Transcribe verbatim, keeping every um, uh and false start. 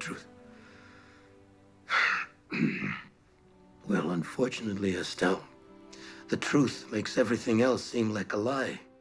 truth. Well, unfortunately, Estelle, the truth makes everything else seem like a lie.